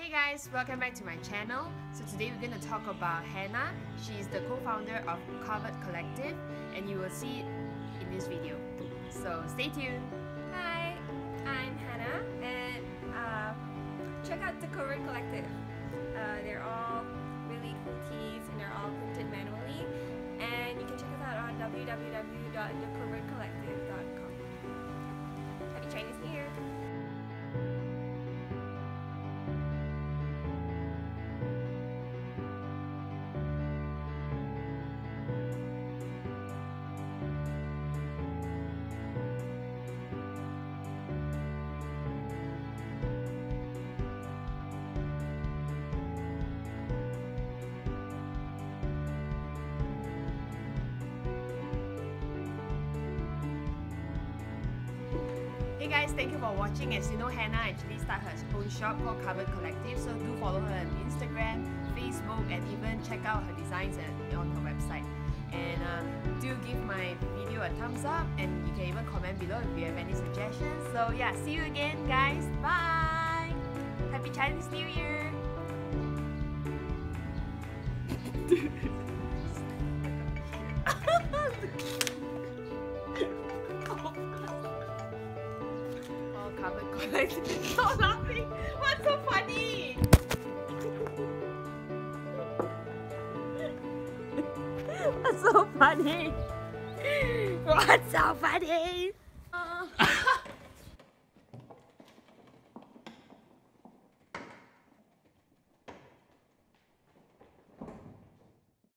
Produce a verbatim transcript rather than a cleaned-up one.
Hey guys, welcome back to my channel. So today we're going to talk about Hannah. She is the co-founder of Covered Collective and you will see it in this video. So stay tuned. Hi, I'm Hannah and uh, check out the Covered Collective. Uh, they're all really cool tees and they're all printed manually, and you can check us out on w w w dot the covered collective dot com. Happy Chinese New Year! Hey guys, thank you for watching. As you know, Hannah actually started her own shop called Covered Collective, so do follow her on Instagram, Facebook, and even check out her designs at, on her website. And uh, do give my video a thumbs up, and you can even comment below if you have any suggestions. So yeah, see you again guys. Bye! Happy Chinese New Year! Covered Collective. Stop laughing! What's so funny? What's so funny? What's so funny? Uh.